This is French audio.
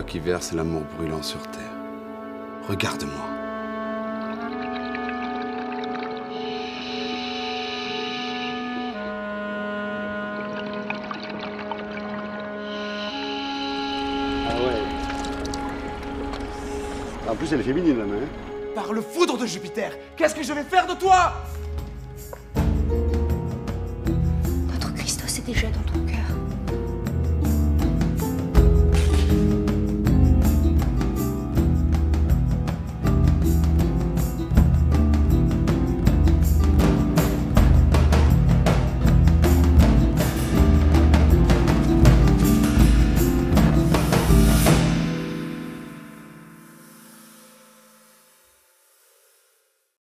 qui verse l'amour brûlant sur terre. Regarde-moi. Ah ouais. En plus, elle est féminine, la main. Par le foudre de Jupiter, qu'est-ce que je vais faire de toi? Notre Christos est déjà dans ton